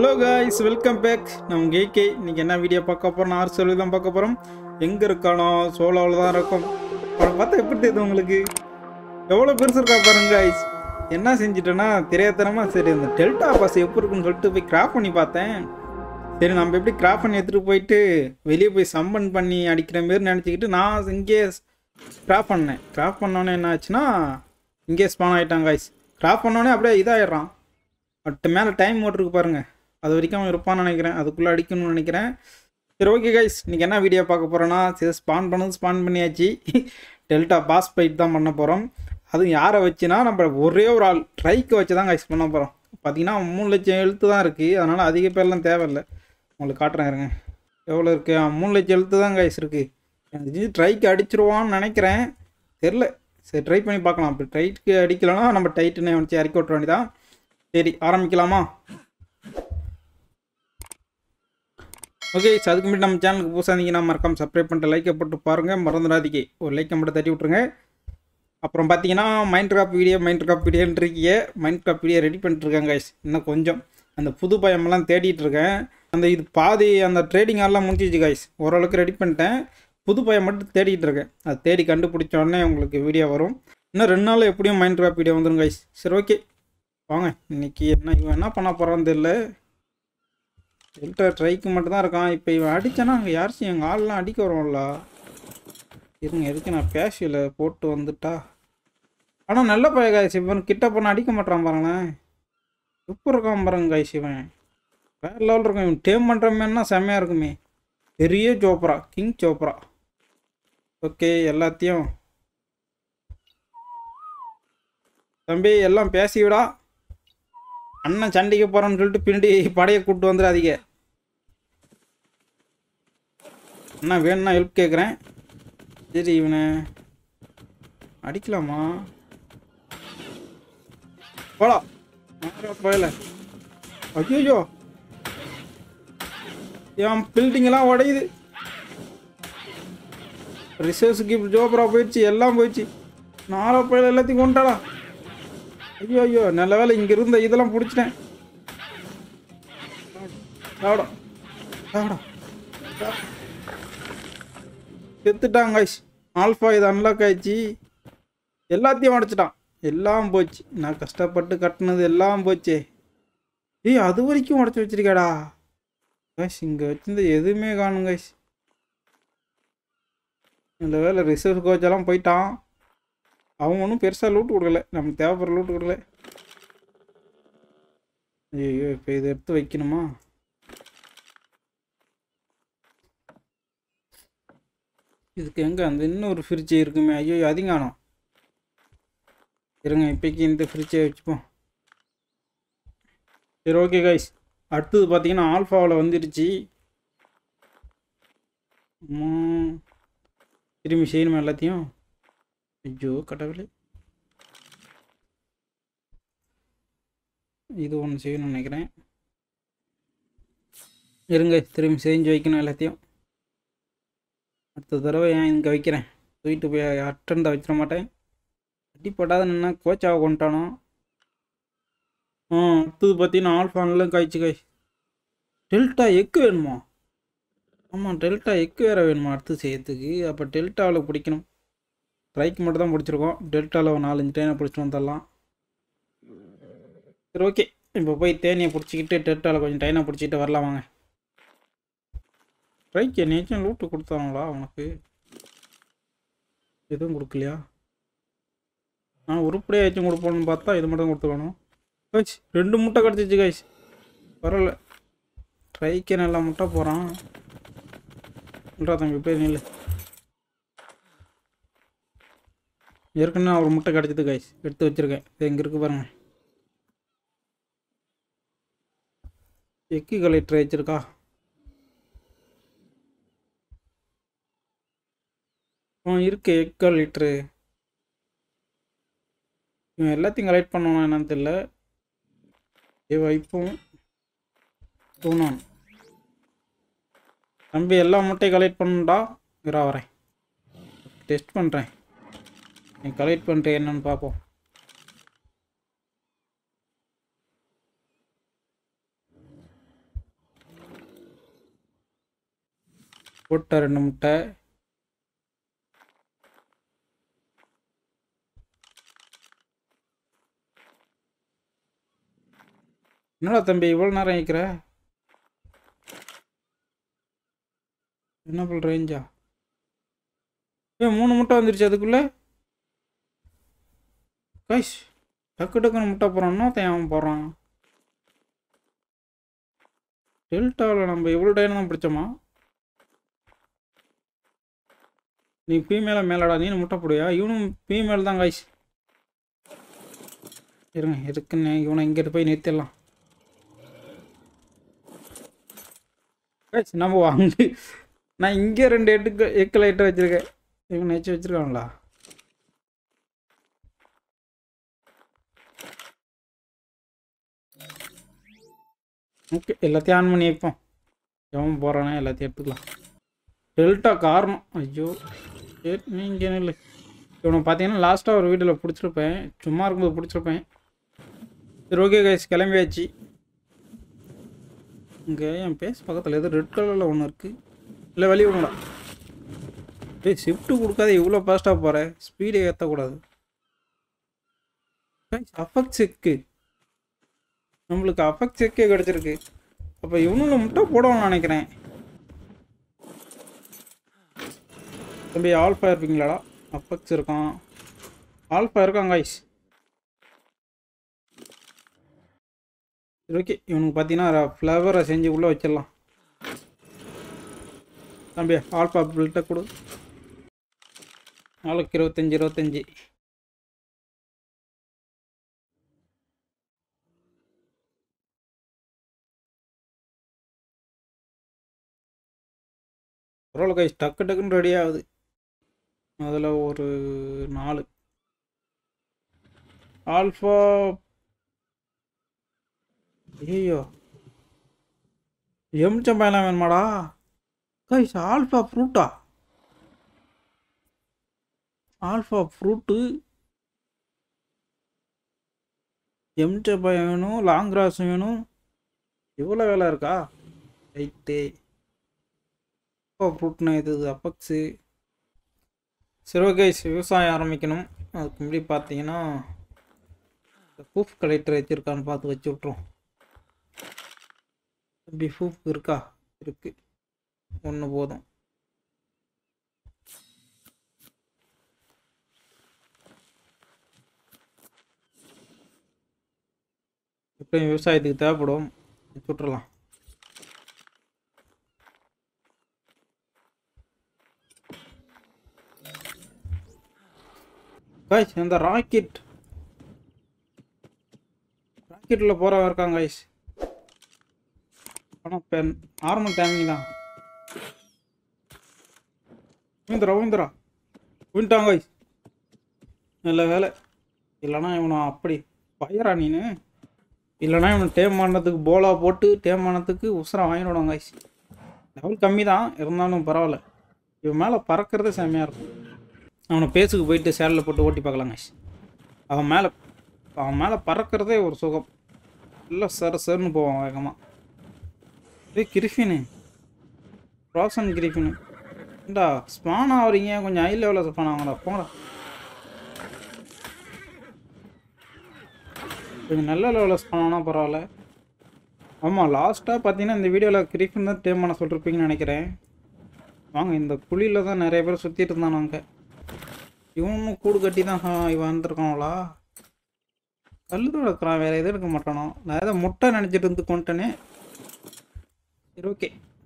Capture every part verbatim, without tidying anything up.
Hello guys, welcome back. நான் உங்க AK. இன்னைக்கு என்ன வீடியோ பார்க்க போறோம்? ஆர் சொல்லி தான் பார்க்க போறோம். எங்க இருக்கானோ சோலோல தான் இருக்கும். அவனை பார்த்தா எப்படி தெரியுது உங்களுக்கு? எவ்வளவு பெருசு இருக்கா பாருங்க guys. என்ன செஞ்சிட்டேன்னா தெரியாதனமா சரி இந்த டெல்டா பாஸ் எப்படி இருக்குன்னு சொல்லிட்டு போய் கிராஃப்ட் பண்ணி பார்த்தேன். சரி நம்ம எப்படி கிராஃப்ட் பண்ணி எடுத்துட்டு போயிட்டு வெளியே போய் சம்பன் பண்ணி அடிக்கிற மாதிரி நினச்சிக்கிட்டு நான் இங்கே கிராஃப்ட் பண்ணேன். கிராஃப்ட் பண்ணோன்னே என்ன ஆச்சுன்னா இங்கே ஸ்பான் ஆகிட்டான் guys. கிராஃப்ட் பண்ணோன்னே அப்படியே இதாகிடுறான். பட் மேலே டைம் ஓட்டுருக்கு பாருங்கள், அது வரைக்கும் அவன் இருப்பான்னு நினைக்கிறேன், அதுக்குள்ளே அடிக்கணும்னு நினைக்கிறேன். சரி ஓகே கைஸ், இன்றைக்கி என்ன வீடியோ பார்க்க போகிறோன்னா சரி ஸ்பான் பண்ணது ஸ்பான் பண்ணியாச்சு. டெல்டா பாஸ் ஃபைட் தான் பண்ண போகிறோம். அதுவும் யாரை வச்சுன்னா நம்ம ஒரே ஒரு ஆள் ட்ரைக்கு வச்சு தான் கைஸ் பண்ண போகிறோம். பார்த்தீங்கன்னா மூணு லட்சம் எழுத்து தான் இருக்குது, அதனால் அதிக பேர்லாம் தேவையில்லை. உங்களுக்கு காட்டுறேன் இருங்க எவ்வளோ இருக்குது. மூணு லட்சம் எழுத்து தான் கைஸ் இருக்குது. எனக்கு ட்ரைக்கு அடிச்சிருவான்னு நினைக்கிறேன், தெரில. சரி ட்ரை பண்ணி பார்க்கலாம். அப்படி ட்ரைக்கு அடிக்கலைன்னா நம்ம டைட்டுன்னு வச்சு இறக்கி விட்ற வேண்டியதான். சரி ஆரம்பிக்கலாமா? ஓகே, அதுக்கு முன்னாடி நம்ம சேனலுக்கு புதுசாக இருந்தீங்கன்னா மறக்காம சப்ஸ்கிரைப் பண்ணிட்டு லைக்கை போட்டு பாருங்கள், மறந்துடாதீங்க ஒரு லைக்கை மட்டும் தட்டி விட்ருங்க. அப்புறம் பார்த்தீங்கன்னா Minecraft video Minecraft வீடியோன்றிருக்கீங்க. மைண்ட் கிராஃப்ட் வீடியோ ரெடி பண்ணிட்டுருக்கேன் கைஸ். இன்னும் கொஞ்சம் அந்த புது பயமெல்லாம் தேடிட்டு இருக்கேன். அந்த இது பாதி அந்த ட்ரேடிங் எல்லாம் முடிஞ்சிச்சு கைஸ், ஓரளவுக்கு ரெடி பண்ணிட்டேன். புது பயம் மட்டும் தேடிட்டு இருக்கேன். அது தேடி கண்டுபிடிச்ச உடனே உங்களுக்கு வீடியோ வரும். இன்னும் ரெண்டு நாள் எப்படியும் மைண்ட் கிராஃப்ட் வீடியோ வந்துடும் கைஸ். சரி ஓகே வாங்க, இன்றைக்கி என்ன இவன் என்ன பண்ண போகிறான்னு தெரியல. எல்டர் ட்ரைக்கு மட்டும் தான் இருக்கான். இப்போ இவன் அடித்தானா அங்கே யாருச்சும் எங்கள் ஆள்லாம் அடிக்க வரும்ல. இருங்க எதுக்கு நான் பேஷியில் போட்டு வந்துட்டா. ஆனால் நல்ல பய காய்ச்சி இவன் கிட்ட போனால் அடிக்க மாட்டான் பாருங்களேன். எப்படி இருக்கான் பாருங்க காய்ச்சி, இவன் வேறு லெவலில் இருக்கும். இவன் டேம் பண்ணுற மாதிரினா செம்மையாக இருக்குமே. பெரிய சோப்ரா, கிங் சோப்ரா. ஓகே எல்லாத்தையும் தம்பி எல்லாம் பேசி விடா. அண்ணன் சண்டைக்கு போகிறோன்னு சொல்லிட்டு பின்னாடி படையை கூப்பிட்டு வந்துடாதீங்க. அண்ணா வேணும்னா ஹெல்ப் கேட்குறேன். சரி இவனை அடிக்கலாமா? போடா போயல. ஐயோ என் பில்டிங்கெல்லாம் உடையுது. ரிசர்ச்சுக்கு இப்போ ஜோப்ரா போயிடுச்சு, எல்லாம் போயிடுச்சு. நாலா போயில எல்லாத்தையும் கொண்டாடா. ஐயோ ஐயோ நல்ல வேலை இங்கே இருந்த இதெல்லாம் பிடிச்சிட்டேன். செத்துட்டாங்க கைஸ். ஆல்ஃபா இது அன்லாக் ஆயிடுச்சு. எல்லாத்தையும் உடச்சிட்டான், எல்லாம் போச்சு. நான் கஷ்டப்பட்டு கட்டினது எல்லாம் போச்சே. ஏய் அது வரைக்கும் உடச்சி வச்சிருக்காடா கைஸ். இங்கே வச்சிருந்த எதுவுமே காணும் கைஸ். இந்த வேலை ரிசர்வ் கோச்செல்லாம் போயிட்டான். அவங்க ஒன்றும் பெருசாக லூட்டு கொடுக்கல, நமக்கு தேவைப்படுற லூட்டு கொடுக்கல. ஐயோ இப்போ இதை எடுத்து வைக்கணுமா? இதுக்கு எங்கே அந்த இன்னொரு ஃப்ரிட்ஜ் இருக்குமே. ஐயோ அதிகம் காணும். இருங்க இப்போக்கி இந்த ஃப்ரிட்ஜை வச்சுப்போம். சரி ஓகே கைஸ், அடுத்தது பார்த்தீங்கன்னா ஆல்ஃபாவில் வந்துடுச்சு. திரும்பி செய்யணுமா எல்லாத்தையும்? ஐயோ கடவுளே, இது ஒன்று செய்யணும்னு நினைக்கிறேன். இருங்க திரும்பி செஞ்சு வைக்கணும் எல்லாத்தையும். அடுத்த தடவை ஏன் இங்கே வைக்கிறேன், தூக்கிட்டு போய் அட்டன் தான் வச்சிட மாட்டேன். அடிப்படாத நின்னா கோச்சாவை கொண்டானோ. ஆ அடுத்தது பார்த்தீங்கன்னா ஆல்ஃபான்லாம் காய்ச்சி காய். டெல்டா எக்கு வேணுமா? ஆமாம் டெல்டா எக்கு வேறு வேணுமா அடுத்து செய்யறதுக்கு? அப்போ டெல்டாவில் பிடிக்கணும். ட்ரைக்கு மட்டும் தான் பிடிச்சிருக்கோம், டெல்டாவில் ஒரு நாலஞ்சு ட்ரெயினை பிடிச்சிட்டு வந்துடலாம். சரி ஓகே, இப்போ போய் தேனியை பிடிச்சிக்கிட்டு டெல்டாவில் கொஞ்சம் ட்ரெயினை பிடிச்சிக்கிட்டு வரலாம் வாங்க. ட்ரைக்கு என்னையாச்சும் லூட்டு கொடுத்தாங்களா அவனுக்கு? எதுவும் கொடுக்கலையா? நான் உருப்படியாக ஏச்சும் கொடுப்போன்னு பார்த்தா இது மட்டும் கொடுத்துக்கணும். கைஸ் ரெண்டு முட்டை கிடச்சிச்சு கைஸ், பரவாயில்ல. ட்ரைக்கே நல்லா முட்டை போகிறான். சொல்கிறா தம்பி போய் நில்லு. ஏற்கனவே ஒரு முட்டை கிடச்சிது கைஸ், எடுத்து வச்சுருக்கேன். இது எங்கே இருக்குது பாருங்கள். எக்கு கலெக்டர் வச்சுருக்கா. ஆ இருக்கு எக் கலெக்டரு. இவன் எல்லாத்தையும் கலெக்ட் பண்ணணும் என்னன்னு தெரியல. ஏ வைப்போம் தூணான் தம்பி எல்லா முட்டையும் கலெக்ட் பண்ணுடா. இரா வரேன், டெஸ்ட் பண்ணுறேன். நீ கலெக்ட் பண்ணிட்டு என்னன்னு பார்ப்போம். போட்ட ரெண்டு முட்டை. என்னடா தம்பி இவ்வளோ நேரம் வைக்கிற? என்ன பண்ணுற ரேஞ்சா? ஏ மூணு முட்டை வந்துருச்சு அதுக்குள்ளே. கைஸ் டக்கு டக்குன்னு முட்டை போகிறான்னா தேவை போகிறான். டெல்டாவில் நம்ம எவ்வளோ டைம் தான் பிடிச்சோமா? நீ ஃபீமேலாக மேலாடா, நீ முட்டை போடுவியா? இவனும் ஃபீமேல் தான் கைஸ். இருங்க எதுக்குன்னு இவனை இங்கிட்டு போய் நிறுத்திடலாம். கைஸ் நம்ம வாங்கி நான் இங்கே ரெண்டு எட்டு எக்கு லைட்டை வச்சுருக்கேன். இவன் வச்சு வச்சுருக்காங்களா? ஓகே எல்லாத்தையும் ஆன் பண்ணி வைப்போம். எவன் போகிறானே எல்லாத்தையும் எடுத்துக்கலாம். டெல்டா காரணம். ஐயோ சரி நீங்கள் இல்லை. இவனை பார்த்தீங்கன்னா லாஸ்ட்டாக ஒரு வீடியோவில் பிடிச்சிருப்பேன், சும்மா இருக்கும்போது பிடிச்சிருப்பேன். சரி ஓகே கைஸ் கிளம்பியாச்சு. இங்கே என் பேஸ் பக்கத்தில் எது ரெட் கலரில் ஒன்று இருக்குது. இல்லை வெளியே விடுங்களா? டேய் ஷிஃப்ட்டு கொடுக்காத இவ்வளோ ஃபாஸ்ட்டாக போகிறேன். ஸ்பீடை ஏற்றக்கூடாது. அஃபெக்ட் செக்கு நம்மளுக்கு அஃபெக்ட் செக்கே கிடச்சிருக்கு. அப்போ இவனும் முட்டை போடணும்னு நினைக்கிறேன். தம்பி ஆல்ஃபா இருப்பீங்களாடா? அஃபெக்ட்ஸ் இருக்கான், ஆல்ஃபா இருக்கான் கைஸ். ஓகே இவனுக்கு பார்த்தீங்கன்னா ஃப்ளவரை செஞ்சு உள்ளே வச்சிடலாம். தம்பி ஆல்ஃபா பில்ட்டை கொடு. நாளைக்கு இருபத்தஞ்சி இருபத்தஞ்சி பரவாயில்ல கைஸ் டக்கு டக்குன்னு ரெடி ஆகுது. அதில் ஒரு நாலு ஆல்ஃபா. ஐயோ எம்சம்பயெல்லாம் வேணுமாடா கைஸ்? ஆல்ஃபா ஃப்ரூட்டா? ஆல்ஃபா ஃப்ரூட்டு எம்சம்பயம் வேணும், லாங் கிராஸ் வேணும். இவ்வளோ வேலை இருக்கா? ரைட்டு ஆல்ஃபா ஃப்ரூட்னா இது அஃபெக்ட்ஸு. சரி ஓகே விவசாயம் ஆரம்பிக்கணும். அதுக்கு முன்னாடி பார்த்தீங்கன்னா ப்ரூஃப் கலெக்டர் வச்சுருக்கான்னு பார்த்து வச்சு விட்ருவோம். தம்பி ப்ரூஃப் இருக்கா? இருக்குது, ஒன்று போதும். எப்படியும் விவசாயத்துக்கு தேவைப்படும், வச்சு விட்றலாம். கைஸ் இந்த ராக்கெட் ராக்கெட்டில் போகிறவன் இருக்காங்க கைஸ். ஆனால் பென் நார்மல் டைமிங் தான். விழுந்துரா விழுந்துரா விழுந்துட்டாங்க கைஸ். நல்ல வேலை, இல்லைனா இவனை அப்படி பயரா நீனு. இல்லைனா இவனை டேம் ஆனதுக்கு போலா போட்டு டேம் ஆனதுக்கு உசரம் வாங்கிடுவாங்க கைஸ். லெவல் கம்மி தான் இருந்தாலும் பரவாயில்ல. இவன் மேலே பறக்கிறதே செம்மையாக இருக்கும். அவனை பேஸுக்கு போயிட்டு சேலில் போட்டு ஓட்டி பார்க்கலாம் கைஸ். அவன் மேலே அவன் மேலே பறக்கிறதே ஒரு சுகம். இல்லை சர் சர்னு போவான் வேகமாக. ஏய் கிரிஃபினு, ரோசன் கிரிஃபினு ஏண்டா ஸ்பான் ஆகுறீங்க? கொஞ்சம் ஹை லெவலில் ஸ்பான் ஆகுங்களா? போங்கடா, கொஞ்சம் நல்ல லெவலில் ஸ்பான் ஆனால் பரவாயில்ல. ஆமாம் லாஸ்ட்டாக பார்த்தீங்கன்னா இந்த வீடியோவில் கிரிஃபின் தான் டேம் பண்ண சொல்லிருப்பீங்கன்னு நினைக்கிறேன். வாங்க இந்த குழியில் தான் நிறைய பேர் சுற்றிட்டு இருந்தானாங்க. இவனும் கூடு கட்டி தான் இவன் வந்துருக்காங்களா? கல் தான் எடுக்கிறான், வேறு எதுவும் எடுக்க மாட்டானோ. நான் எதாவது முட்டை நினச்சிட்டு இருந்து கொண்டனே. சரி ஓகே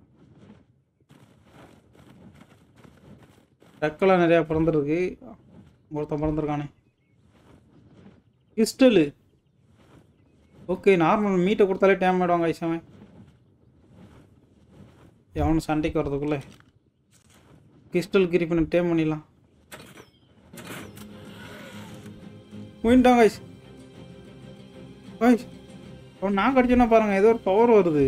டக்கெல்லாம் நிறையா பிறந்திருக்கு. ஒருத்தன் பிறந்திருக்கானே கிறிஸ்டலு. ஓகே நார்மல் மீட்டை கொடுத்தாலே டேம் ஆகிடுவாங்க ஐசாமே. எவனும் சண்டைக்கு வர்றதுக்குள்ளே கிறிஸ்டல் கிரிப்பின டேம் பண்ணிடலாம். போயிட்டாங்க ஐஸ் ஐஸ். அவன் நான் கடிச்சோன்னா பாருங்கள் ஏதோ ஒரு பவர் வருது.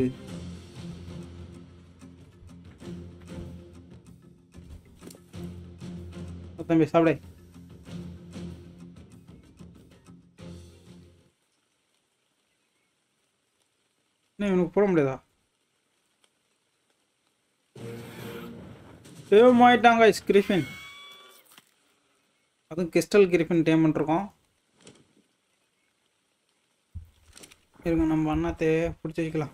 தம்பி சாப்பிட. என்ன இவனுக்கு போட முடியாதா? சேவ் ஆயிட்டாங்க guys கிரிஃபின். அதுவும் கிறிஸ்டல் கிரிஃபின் டேம் பண்ணிருக்கோம். இருங்க நம்ம அண்ணாத்தே பிடிச்சி வைக்கலாம்.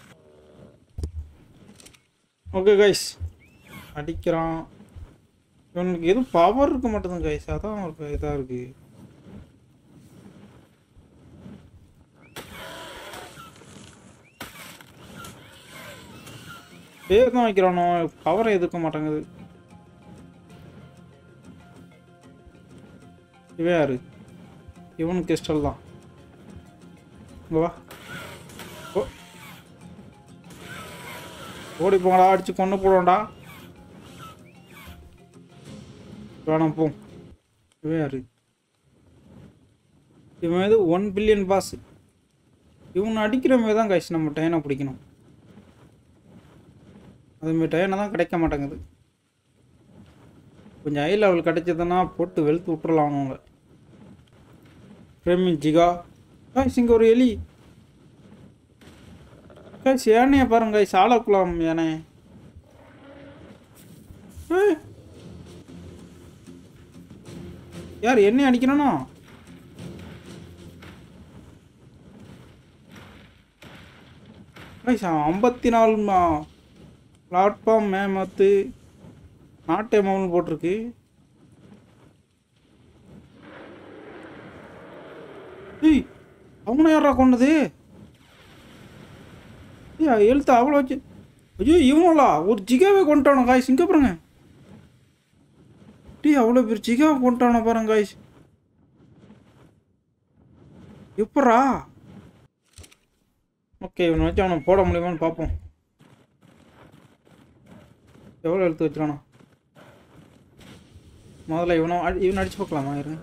ஓகே கைஸ் அடிக்கிறான். இவனுக்கு எதுவும் பவர் இருக்க மாட்டேங்குது கைஸ், அதான் ஒரு இதாக இருக்கு. பேர் தான் வைக்கிறானோ, பவரை எதிர்க்க மாட்டேங்குது. இவன் யாரு? இவனு கிறிஸ்டல் தான். இங்க வா. ஓ ஓடி போங்கடா, அடிச்சு கொண்டு போடுவோம்டா. வேணாம் போ. இவன் யாரு? இவன் இது ஒன் பில்லியன் பாஸ். இவனை அடிக்கிற மாதிரி தான் கைஸ் நம்ம டைனை பிடிக்கணும். அதுமாரி டைனை தான் கிடைக்க மாட்டேங்குது. கொஞ்சம் ஹை லெவல் கிடைச்சதுன்னா போட்டு வெளுத்து விட்டுறலாம் அவங்க. ஃப்ரேமிங் ஜிகா கைஸ். இங்கே ஒரு எலி கைஸ். யானையை பாருங்க கைஸ், ஆளக்குலாம் யானை. யார் என்ன அடிக்கணும்னா? கைஸ் ஐம்பத்தி நாலுமா பிளாட்ஃபார்ம் மேமத்து நாட்டை மவுன் போட்டிருக்கு. ஏய் அவனை யாரா கொண்டது? ஏ எழுத்து அவ்வளோ வச்சு. ஐயோ இவங்களா ஒரு ஜிகாவே கொண்டானோ காய்ஸ். இங்கே பாருங்க டீ, அவ்வளோ பேர் ஜிகாவை கொண்டானோ பாருங்க காய்ஸ். எப்படா? ஓகே இவனை வச்சு அவனை போட முடியுமான்னு பார்ப்போம். எவ்வளோ எழுத்து வச்சுக்கானோ முதல்ல. இவனை இவனை அடிச்சு பார்க்கலாமா? இருங்க.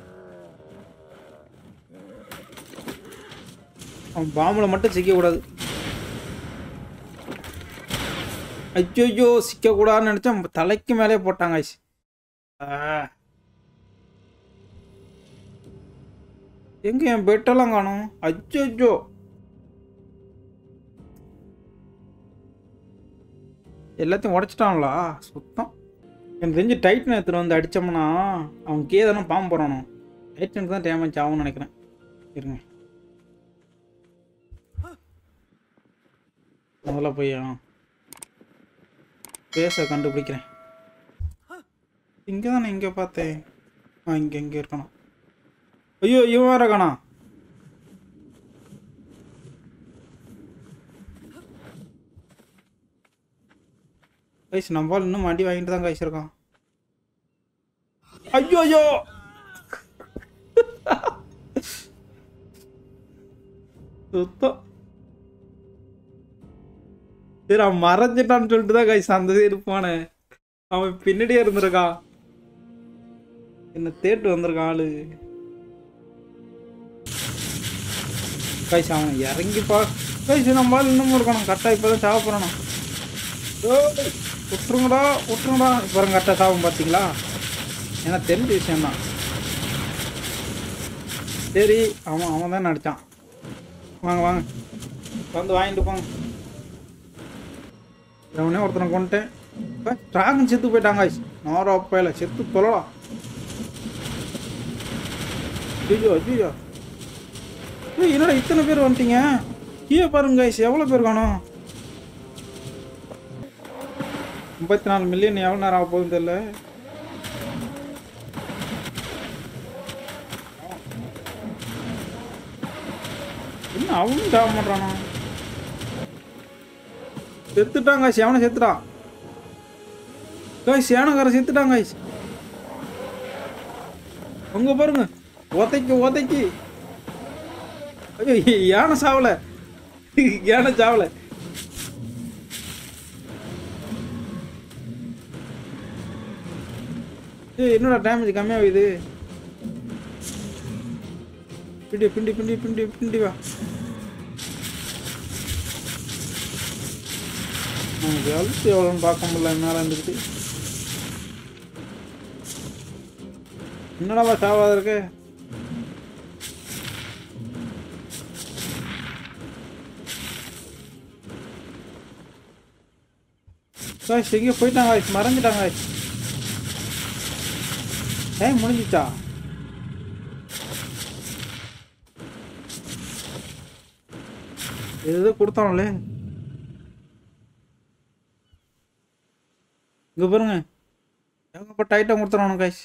அவன் பாம்பில் மட்டும் சிக்கக்கூடாது. ஐயோ சிக்கக்கூடாதுன்னு நினச்சா தலைக்கு மேலே போட்டாங்க ஐஸ். எங்க என் பெட்டெல்லாம் காணும்? அச்சோ எல்லாத்தையும் உடச்சிட்டாங்களா சுத்தம். எனக்கு தெரிஞ்சு டைட்டன் எடுத்துகிட்டு வந்து அடித்தோம்னா அவன் கே தானே பாம்பு போகிறானோ. டைட்டனுக்கு தான் டேமேஜ் ஆகும்னு நினைக்கிறேன். இருங்க முதல்ல போய் பேச கண்டுபிடிக்கிறேன். இங்கே தானே இங்கே பார்த்தேன். ஆ இங்கே இங்கே இருக்கணும். ஐயோ இவன் வேற காணா. கைஸ் நம்மால் இன்னும் அடி வாங்கிட்டு தான் கைஸ் இருக்கான். ஐயோ ஐயோ சுத்தம். சரி அவன் மறைஞ்சிட்டான்னு சொல்லிட்டு தான் கைஸ் அந்த சைடு போனேன். அவன் பின்னாடியே இருந்திருக்கான், என்ன தேட்டு வந்திருக்கான் ஆளு. கைஸ் அவன் இறங்கிப்பா. கைஸ் நம்மளால இன்னமும் இருக்கணும். கரெக்டாக இப்போ தான் சாவ போகிறானா. விட்டுருங்கடா விட்டுருங்கடா. இப்போ கரெக்டாக சாவும் பார்த்தீங்களா? ஏன்னா தெரிஞ்ச விஷயம்தான். சரி அவன் அவன் தான் நடித்தான். வாங்க வாங்க வந்து வாங்கிட்டு போங்க. அவனே ஒருத்தனை கொண்டுட்டேன். டிராகன் செத்து போயிட்டாங்க. நாரோ அப்பையில செத்து தொழலாம். ஐயோ ஐயோ என்னடா இத்தனை பேர் வந்துட்டீங்க? கீழே பாருங்க கைஸ் எவ்வளோ பேர் காணும். ஐம்பத்தி நாலு மில்லியன் எவ்வளோ நேரம் ஆக போகுதுன்னு தெரியல. என்ன அவனும் தேவை பண்ணுறானா? செத்துட்டான் காய்ச்சி. அவனை செத்துட்டான் காய்ச்சி. யானைக்காரன் செத்துட்டான் காய்ச்சி. உங்க பாருங்க ஓத்தைக்கு ஓத்தைக்கு. ஐயோ யானை சாவல, யானை சாவல. ஏய் என்னடா டேமேஜ் கம்மியாகுது. பிண்டி பிண்டி பிண்டி பிண்டி பிண்டி வா. நமக்கு எழுத்து எவ்வளோன்னு பார்க்க முடியல. மேலே இருந்துக்கிட்டு என்னடாவா சாவாத இருக்கு. காய்ஸ் எங்கேயோ போயிட்டாங்க காய்ஸ், மறைஞ்சிட்டாங்க காய்ஸ். டைம் முடிஞ்சிச்சா? எது கொடுத்தாங்களே இங்கே பாருங்க, ஏகப்பட்ட ஐட்டம் கொடுத்துருவானு காய்ஸ்.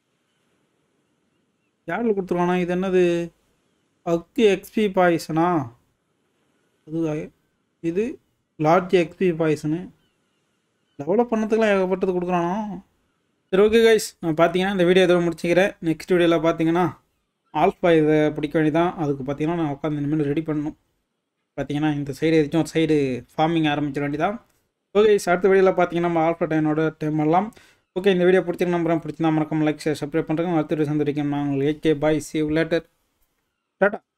யாரில் கொடுத்துருவானா? இது என்னது? அக்கு எக்ஸ்பி பாய்சனா? அது இது லார்ஜ் எக்ஸ்பி பாய்சனு. டெவலப் பண்ணதுக்கெலாம் ஏகப்பட்டது கொடுக்குறானோ. சரி ஓகே கைஸ், நான் பார்த்தீங்கன்னா இந்த வீடியோ எதுவும் முடிச்சுக்கிறேன். நெக்ஸ்ட் வீடியோவில் பார்த்தீங்கன்னா ஆல்ஃபா இதை பிடிக்க வேண்டியதான். அதுக்கு பார்த்தீங்கன்னா நான் உட்காந்து இனிமேல் ரெடி பண்ணணும். பார்த்தீங்கன்னா இந்த சைடு எதாச்சும் ஒரு சைடு ஃபார்மிங் ஆரம்பிச்சிட வேண்டியதான். ஓகே, அடுத்த வீடியோவில் பார்த்தீங்கன்னா நம்ம ஆல்ஃபா டைனோட டைம் எல்லாம். ஓகே, இந்த வீடியோ பிடிச்சிருக்க நம்புறேன். பிடிச்சிருந்தா மறக்காம லைக் ஷேர் சப்ஸ்கிரைப் பண்ணுறேன். அடுத்த வீடியோ சந்திரிக்கேன். நான் உங்களுக்கு okay bye, see you later. Tata.